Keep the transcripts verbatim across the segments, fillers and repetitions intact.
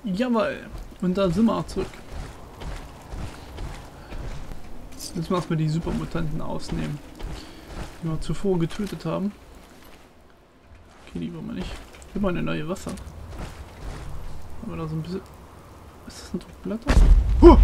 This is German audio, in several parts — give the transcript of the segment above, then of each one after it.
Jawohl. Und da sind wir auch zurück. Jetzt müssen wir erstmal die Supermutanten ausnehmen, die wir zuvor getötet haben. Okay, die wollen wir nicht. Immer eine neue Waffe. Haben wir da so ein bisschen... Was ist das, ein Druckblätter? Huh!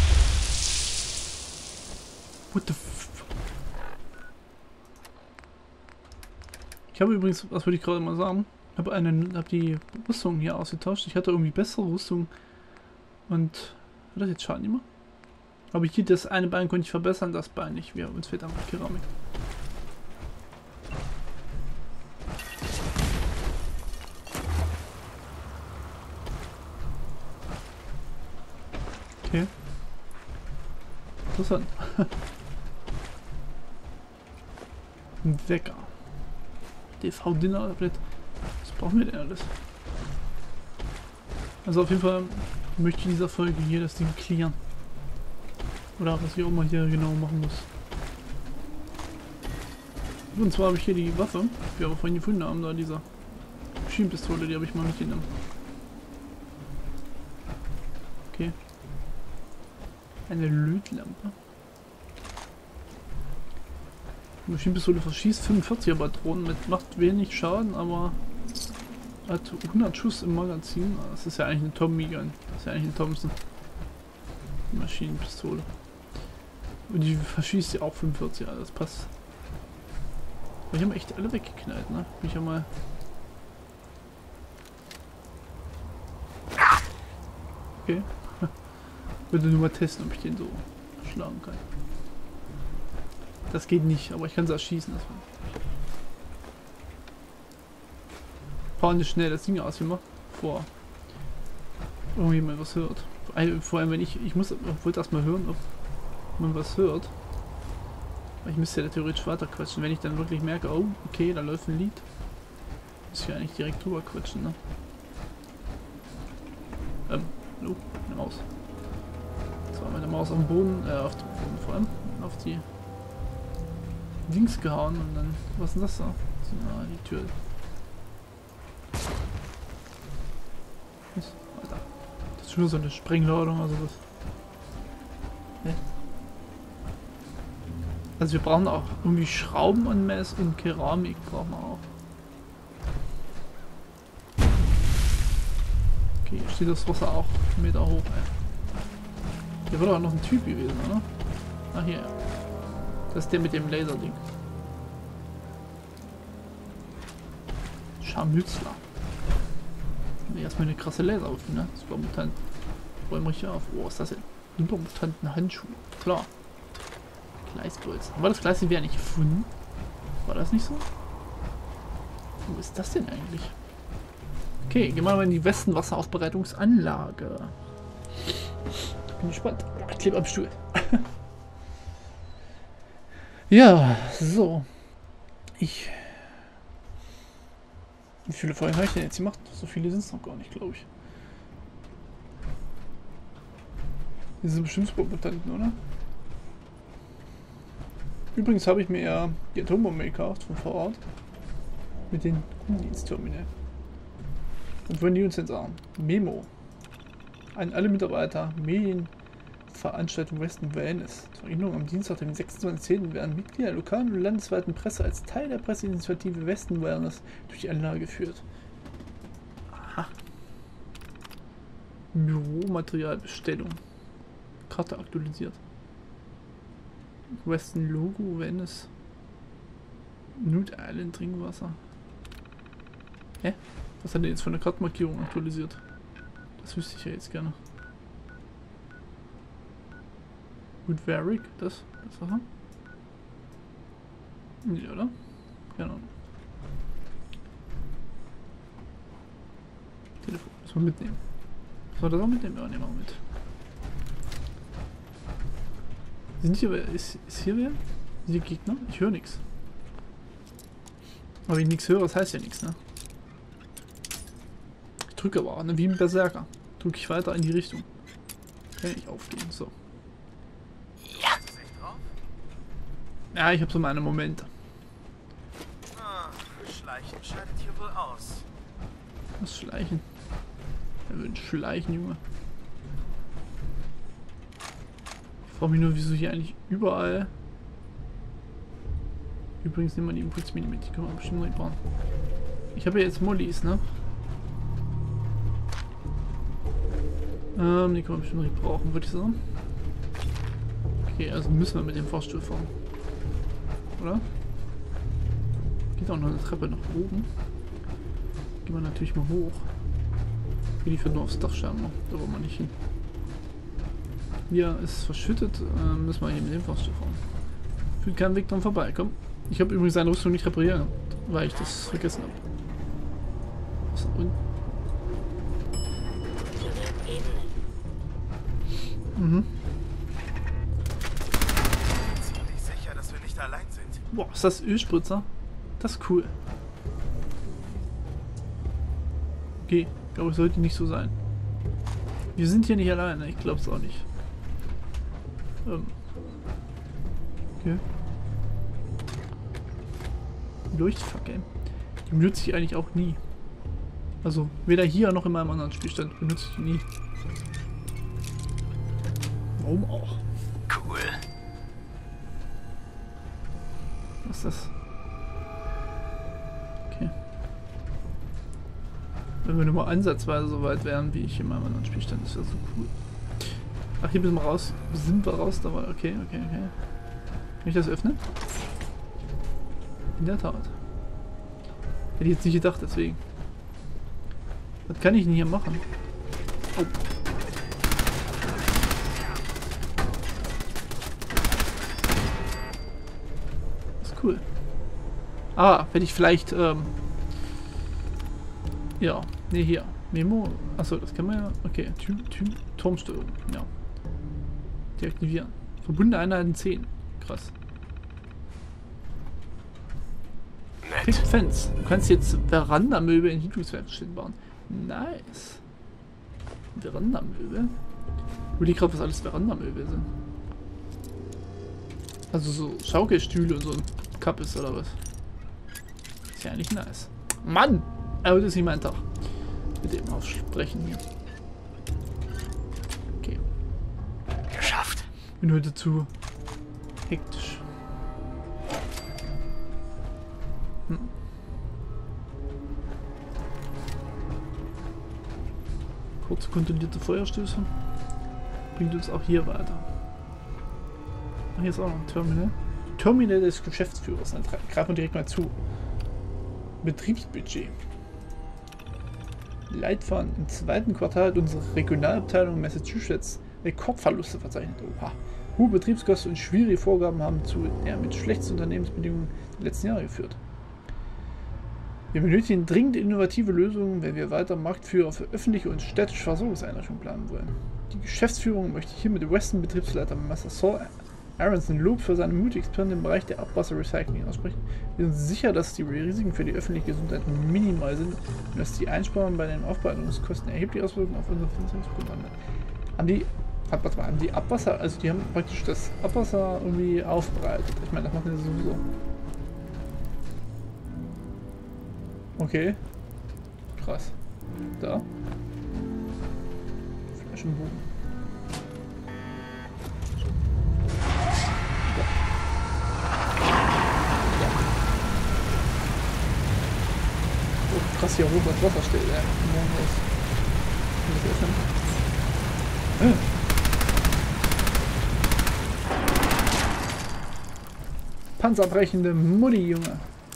What the f... Ich habe übrigens, was würde ich gerade mal sagen, habe eine, habe die Rüstung hier ausgetauscht. Ich hatte irgendwie bessere Rüstung und hat das jetzt Schaden immer? Aber hier das eine Bein konnte ich verbessern, das Bein nicht. Wir, uns fehlt einfach Keramik. Okay. Interessant. Ein Wecker. D V-Dinner-Tablet. Was brauchen wir denn alles? Also auf jeden Fall möchte ich in dieser Folge hier das Ding clearen. Oder was ich auch mal hier genau machen muss. Und zwar habe ich hier die Waffe, die wir aber vorhin gefunden haben, da dieser Schienenpistole, die habe ich mal mitgenommen. Okay. Eine Lötlampe. Die Maschinenpistole verschießt fünfundvierziger Patronen mit, macht wenig Schaden, aber hat hundert Schuss im Magazin. Das ist ja eigentlich eine Tommy Gun. Das ist ja eigentlich eine Thompson. Die Maschinenpistole. Und die verschießt ja auch fünfundvierzig, also das passt. Aber die haben echt alle weggeknallt, ne? Bin ich ja mal. Okay. Würde nur mal testen, ob ich den so schlagen kann. Das geht nicht, aber ich kann es erschießen. Fahren nicht schnell das Ding ausgemacht, vor irgendjemand was hört. Vor allem, wenn ich, ich muss, wollte erstmal hören, ob man was hört. Ich müsste ja theoretisch weiter quatschen, wenn ich dann wirklich merke, oh, okay, da läuft ein Lied. Muss ich ja eigentlich direkt drüber quatschen, ne? Ähm, hallo, eine Maus. So, meine Maus am Boden, äh, auf den, vor allem auf die Dings gehauen und dann, was ist denn das da? Ah, die Tür. Was? Alter. Das ist schon so eine Sprengladung, also das. Ne? Also wir brauchen auch irgendwie Schrauben und Mess und Keramik brauchen wir auch. Okay, hier steht das Wasser auch einen Meter hoch, ey. Hier war doch noch ein Typ gewesen, oder? Ah, hier. Das ist der mit dem Laserding. Scharmützler. Nee, erstmal eine krasse Laserwaffe, ne? Supermutant. Räumen wir hier auf. Oh, was ist das denn? Supermutanten Handschuhe. Klar. Gleisbolzen. Aber das Gleis wäre nicht gefunden. War das nicht so? Wo ist das denn eigentlich? Okay, gehen wir mal in die Westenwasseraufbereitungsanlage. Bin gespannt. Ich klebe am Stuhl. Ja, so. Ich. Wie viele Folgen habe ich denn jetzt gemacht? So viele sind es noch gar nicht, glaube ich. Diese sind bestimmt Supermutanten, oder? Übrigens habe ich mir ja die Atombombe gekauft von vor Ort. Mit den Kundendienstterminal. Und wollen die uns jetzt sagen? Memo. An alle Mitarbeiter, Medienveranstaltung Western Wellness. Zur Erinnerung, am Dienstag, dem sechsundzwanzigsten zehnten werden Mitglieder der lokalen und landesweiten Presse als Teil der Presseinitiative Western Wellness durch die Anlage geführt. Aha. Büromaterialbestellung. Karte aktualisiert. Western Logo, Venice. Nude Island Trinkwasser. Hä? Was hat er jetzt von der Kartenmarkierung aktualisiert? Das wüsste ich ja jetzt gerne. Gut, Varick, das, das Wasser? Nee, oder? Genau. Telefon, müssen wir mitnehmen. Soll das auch mitnehmen? Ja, nehmen wir mit. Sind hier, ist, ist hier wer? Sind die Gegner? Ich höre nichts. Aber wenn ich nichts höre, das heißt ja nichts, ne? Ich drücke aber auch, ne? Wie ein Berserker. Drücke ich weiter in die Richtung. Kann ich nicht aufgehen, so. Ja, ja, ich habe so meine Momente. Ah, Schleichen scheidet hier wohl aus. Was Schleichen? Er will schleichen, Junge. Ich frage mich nur, wieso hier eigentlich überall... Übrigens nehmen wir die Impulsmine mit, die können wir bestimmt nicht bauen. Ich habe ja jetzt Mollys, ne? Ähm, die können wir bestimmt nicht brauchen, würde ich sagen. Okay, also müssen wir mit dem Fahrstuhl fahren. Oder? Geht auch noch eine Treppe nach oben. Gehen wir natürlich mal hoch. Okay, die führt nur aufs Dach scheinbar. Da wollen wir nicht hin. Ja, ist verschüttet. Äh, müssen wir hier mit dem Fahrstuhl fahren. Führt keinen Weg dran vorbei. Komm. Ich habe übrigens seine Rüstung nicht repariert, weil ich das vergessen habe. Was ist da unten? Mhm. Ziemlich sicher, dass wir nicht allein sind. Boah, ist das Ölspritzer? Das ist cool. Okay, ich glaube, es sollte nicht so sein. Wir sind hier nicht alleine, ich glaube es auch nicht. Ähm. Okay. Leuchtfackel. Die benutze ich eigentlich auch nie. Also weder hier noch in meinem anderen Spielstand benutze ich die nie. Warum auch? Cool. Was ist das? Okay. Wenn wir nur mal ansatzweise so weit wären, wie ich in meinem anderen Spielstand, ist das so cool. Ach, hier müssen wir raus. Sind wir raus? Da war. Okay, okay, okay. Kann ich das öffnen? In der Tat. Hätte ich jetzt nicht gedacht, deswegen. Was kann ich denn hier machen? Oh. Das ist cool. Ah, wenn ich vielleicht, ähm... ja, ne, hier. Memo. Achso, das kann man ja... Okay, Typ, Typ, Turmstörung. Ja. Deaktivieren. Verbundene Einheiten zehn. Krass. Pick Fence. Du kannst jetzt Verandamöbel in Heatrooms-Werkstätten bauen. Nice. Verandamöbel? Ich überlege gerade, was alles Verandamöbel sind. Also so Schaukelstühle und so ein Kappes oder was? Ist ja eigentlich nice. Mann! Aber das ist nicht mein Tag. Mit dem aufsprechen hier. Okay. Geschafft. Bin heute zu hektisch. Hm. Kurz kontrollierte Feuerstöße. Bringt uns auch hier weiter. Ach, hier ist auch noch ein Terminal. Terminal des Geschäftsführers. Dann greifen wir direkt mal zu. Betriebsbudget. Leitfaden. Im zweiten Quartal hat unsere Regionalabteilung Massachusetts Rekordverluste verzeichnet. Oha. Hohe Betriebskosten und schwierige Vorgaben haben zu ja, mit schlechten Unternehmensbedingungen der letzten Jahre geführt. Wir benötigen dringend innovative Lösungen, wenn wir weiter Marktführer für öffentliche und städtische Versorgungseinrichtungen planen wollen. Die Geschäftsführung möchte hier mit Weston-Betriebsleiter Master Saul Aronson Lob für seine mutige Experimente im Bereich der Abwasserrecycling aussprechen. Wir sind sicher, dass die Risiken für die öffentliche Gesundheit minimal sind und dass die Einsparungen bei den Aufbereitungskosten erhebliche Auswirkungen auf unsere Finanzierungsprogramme haben. Haben die, warte mal, haben die Abwasser, also die haben praktisch das Abwasser irgendwie aufbereitet. Ich meine, das machen sie sowieso. Okay. Krass. Da. Flaschenbogen. Da. Da. Oh, krass, hier hoch das Wasser steht, ja. Morgen was. Kann ich das öffnen? Äh. Panzerbrechende Mutti, Junge.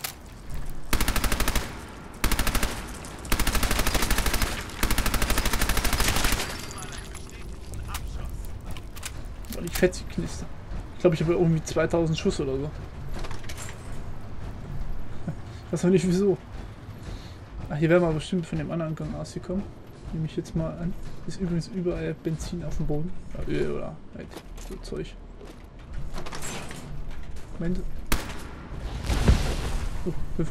Die fetzige Knister. Ich glaube, ich habe irgendwie zweitausend Schuss oder so. Ich weiß noch nicht wieso. Ach, hier wäre mal bestimmt von dem anderen Gang ausgekommen. Nehme ich jetzt mal an. Ist übrigens überall Benzin auf dem Boden. Ja, Öl oder halt so Zeug. Moment. Oh, Hilfe.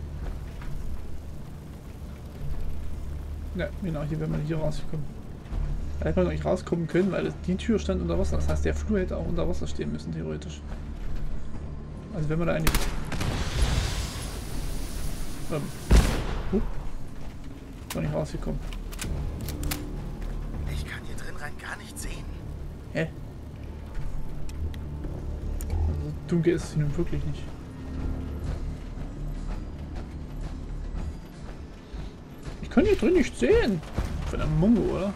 Ja, genau, hier wäre man hier rausgekommen. Da hätte man noch nicht rauskommen können, weil die Tür stand unter Wasser. Das heißt, der Flur hätte auch unter Wasser stehen müssen, theoretisch. Also wenn man da eigentlich... Ähm. Uh, ist noch nicht rausgekommen. gar nicht sehen. Hä? Also dunkel ist es nun wirklich nicht. Ich kann hier drin nicht sehen. Verdammt Mongo, oder?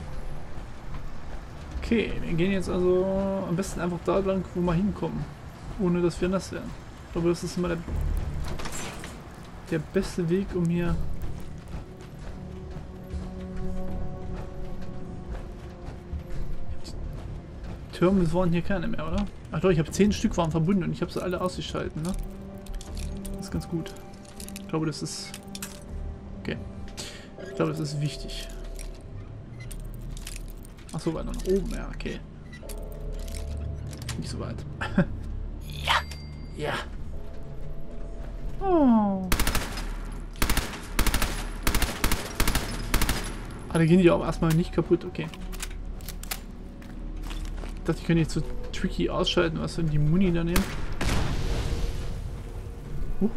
Okay, wir gehen jetzt also am besten einfach da lang, wo wir hinkommen. Ohne dass wir nass werden. Ich glaube, das ist immer der, der beste Weg, um hier... Die Türme waren hier keine mehr, oder? Ach doch, ich habe zehn Stück waren verbunden und ich habe sie alle ausgeschalten, ne? Das ist ganz gut. Ich glaube, das ist... Okay. Ich glaube, das ist wichtig. Achso, weiter nach oben, ja, okay. Nicht so weit. Ja. Ja. Oh. Ah, da gehen die auch erstmal nicht kaputt, okay. Ich dachte, ich könnte jetzt so tricky ausschalten, was wenn die Muni da nehmen. Huh.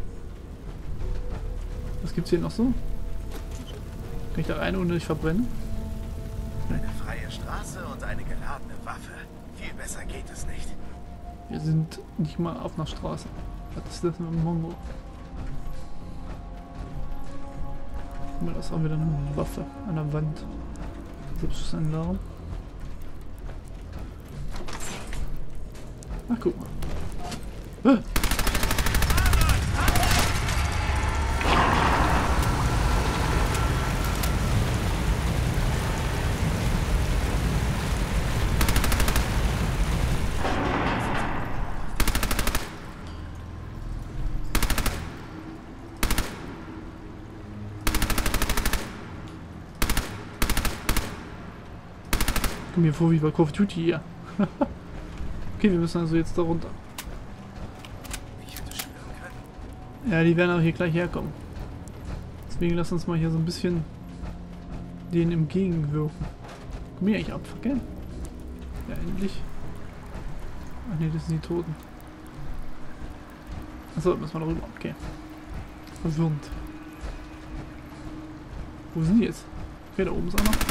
Was gibt's hier noch so? Kann ich da rein, ohne dass ich verbrenne? Eine freie Straße und eine geladene Waffe. Viel besser geht es nicht. Wir sind nicht mal auf einer Straße. Was ist das mit dem Mongo? Guck mal, da ist auch wieder eine Waffe an der Wand. Selbstschussanlagen. Ach, guck mal. Ah. Komm mir vor wie bei Call of Duty hier. Okay, wir müssen also jetzt da runter. Ich hätte schwören können. Ja, die werden auch hier gleich herkommen. Deswegen lass uns mal hier so ein bisschen denen entgegenwirken. Komm hier eigentlich ab, gell? Ja, endlich. Ach ne, das sind die Toten. Achso, müssen wir da rüber. Okay. Verwirrend. Wo sind die jetzt? Okay, da oben ist einer.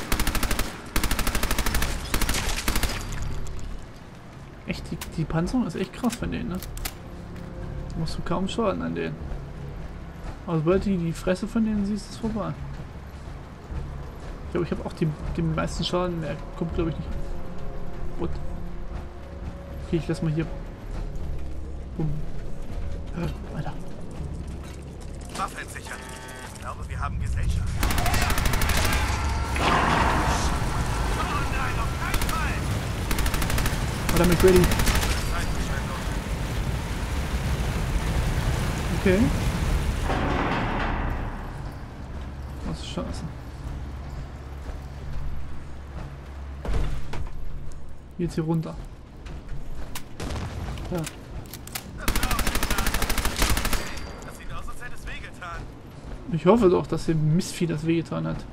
Echt, die, die Panzerung ist echt krass von denen, ne? Da machst du kaum Schaden an denen. Aber sobald du die Fresse von denen siehst, ist es vorbei. Ich glaube, ich habe auch die, den meisten Schaden. Der kommt, glaube ich, nicht. What? Okay, ich lass mal hier. Bumm. Äh, weiter. Waffe entsichern. Ich glaube, wir haben Gesellschaft. Oh nein, auf keinen Fall! Oder mit ready. Okay. Was ist scheiße. Jetzt hier runter. Ja. Das sieht aus, als hätte es wehgetan. Ich hoffe doch, dass dem Mistvieh das wehgetan hat.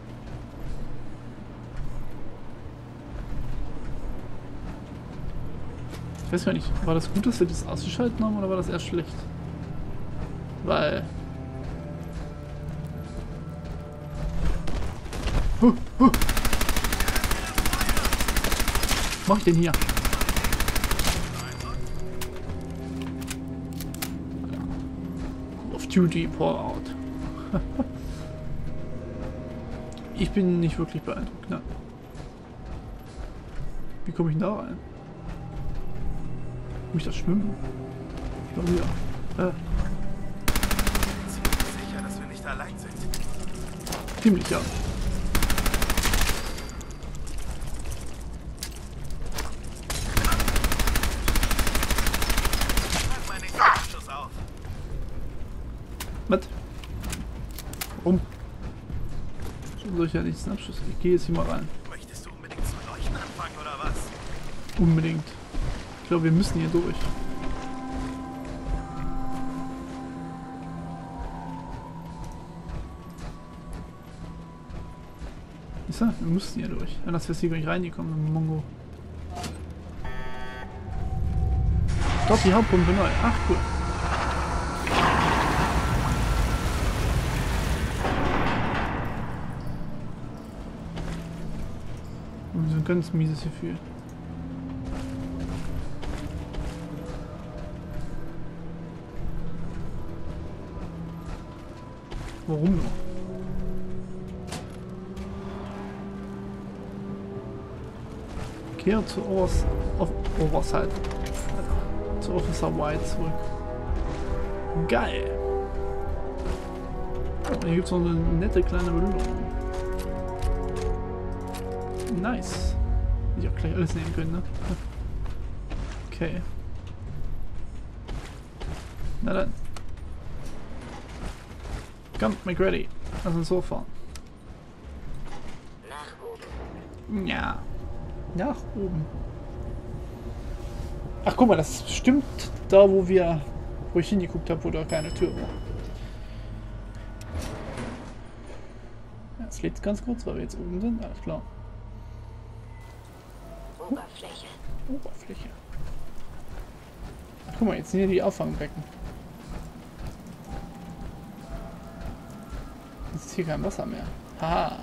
Ich weiß gar nicht, war das gut, dass wir das ausgeschalten haben oder war das eher schlecht? Weil... Huh, huh. Was mach ich denn hier? Call of Duty Fallout. Ich bin nicht wirklich beeindruckt, ne? Wie komme ich denn da rein? Muss ich das schwimmen? Ich glaube ja. Äh, Ziemlich sicher, dass wir nicht allein sind. ziemlich ja. Pass meinen nächsten Abschuss auf. Was? Warum? So soll ich ja nichts Abschluss. Ich gehe jetzt hier mal rein. Möchtest du unbedingt zu leuchten anfangen oder was? Unbedingt. Ich glaube, wir müssen hier durch. Ich sag, wir mussten hier durch. Anders wär's hier gar nicht reingekommen mit Mongo. Dort die Hauptpumpe neu. Ach cool. Und so ein ganz mieses Gefühl. Warum noch? Kehre zu Overs auf Oversight. Zu Officer White zurück. Geil! Und hier gibt es noch eine nette kleine Belohnung. Nice. Ich auch gleich alles nehmen können, ne? Okay. Na dann. Komm, McReady. Lass uns so fahren. Nach oben. Ja. Nach oben. Ach, guck mal, das stimmt da, wo wir, wo ich hingeguckt habe, wo da keine Tür war. Ja, es lädt ganz kurz, weil wir jetzt oben sind. Alles klar. Oberfläche. Oberfläche. Ach, guck mal, jetzt sind hier die Auffangbecken. Jetzt ist hier kein Wasser mehr. Haha.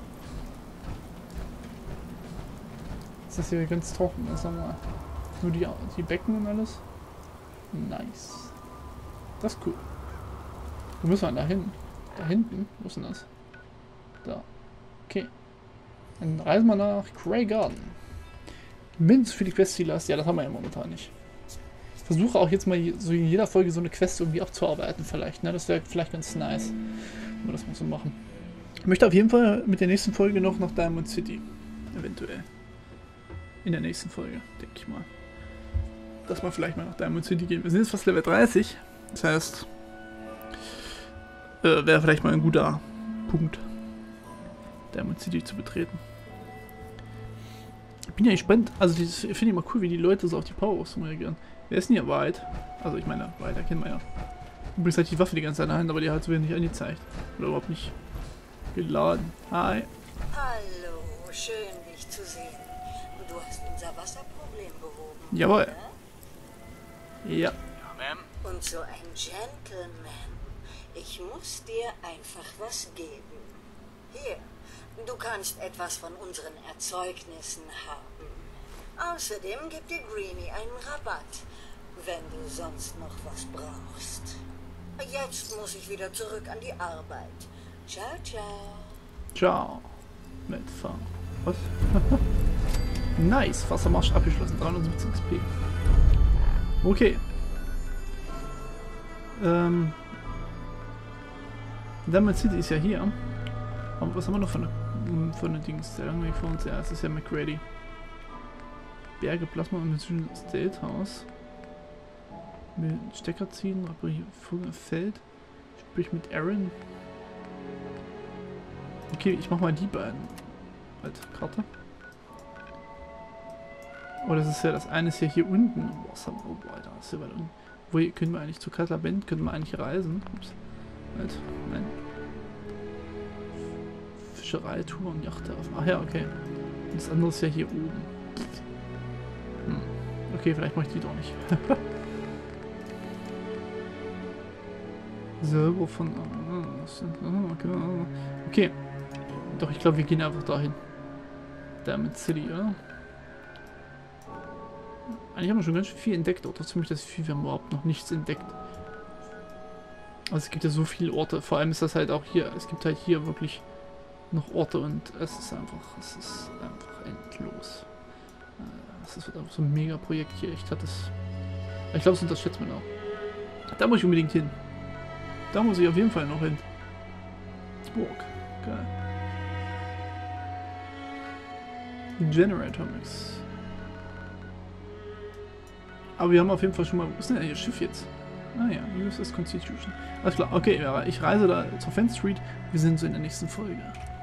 Ist das hier ganz trocken ist, nochmal. Nur die, die Becken und alles. Nice. Das ist cool. Wo müssen wir da hin? Da hinten? Wo ist denn das? Da. Okay. Dann reisen wir nach Grey Garden. Mindestens für die Questziele hast. Ja, das haben wir ja momentan nicht. Ich versuche auch jetzt mal so in jeder Folge so eine Quest irgendwie abzuarbeiten vielleicht. Ne? Das wäre vielleicht ganz nice, wenn wir das mal so machen. Ich möchte auf jeden Fall mit der nächsten Folge noch nach Diamond City. Eventuell. In der nächsten Folge, denke ich mal. Dass wir vielleicht mal nach Diamond City gehen. Wir sind jetzt fast Level dreißig. Das heißt, äh, wäre vielleicht mal ein guter Punkt, Diamond City zu betreten. Ich bin ja gespannt. Also, das finde ich mal cool, wie die Leute so auf die Power-Rüstung reagieren. Wer ist denn hier White? Also, ich meine, White, kennen wir ja. Übrigens hat die Waffe die ganze Zeit in der Hand, aber die hat so wenig angezeigt. Oder überhaupt nicht geladen. Hi. Hallo, schön dich zu sehen. Du hast unser Wasserproblem behoben. Jawohl. Oder? Ja. Ja, Ma'am. Und so ein Gentleman. Ich muss dir einfach was geben. Hier, du kannst etwas von unseren Erzeugnissen haben. Außerdem gibt dir Greenie einen Rabatt, wenn du sonst noch was brauchst. Jetzt muss ich wieder zurück an die Arbeit. Ciao, ciao. Ciao. Mitfahren. Was? Nice. Wassermarsch abgeschlossen. dreihundertsiebzig X P. Okay. Ähm. Diamond City ist ja hier. Aber was haben wir noch für eine, für eine Dings? Der langweilig vor uns. Ja, es ist ja McReady. Berge, Plasma und ein State House. Mit Stecker ziehen, reparieren, Feld. Sprich mit Aaron. Okay, ich mach mal die beiden als Karte. Oh, das ist ja das eine ist ja hier unten. Oh, was haben wir? Oh, Alter, das ist ja weit unten. Wo können wir eigentlich zu Katlabend? Können wir eigentlich reisen? Ups. Halt, nein. Fischereitour und Yachthafen. Ach ja, okay. Und das andere ist ja hier oben. Hm. Okay, vielleicht mache ich die doch nicht. Silber von... Okay. Doch, ich glaube, wir gehen einfach dahin. Diamond City, oder? Eigentlich haben wir schon ganz schön viel entdeckt, auch ziemlich das viel, wir haben überhaupt noch nichts entdeckt. Also es gibt ja so viele Orte, vor allem ist das halt auch hier, es gibt halt hier wirklich noch Orte und es ist einfach, es ist einfach endlos. Das wird einfach so ein mega Projekt hier, echt hat es. Ich glaube, das unterschätzt man auch. Da muss ich unbedingt hin. Da muss ich auf jeden Fall noch hin. Burg. Geil. Generator Mix. Aber wir haben auf jeden Fall schon mal... Wo ist denn ihr Schiff jetzt? Ah ja, U S S Constitution. Alles klar, okay, ja, ich reise da zur Fenn Street. Wir sehen uns in der nächsten Folge.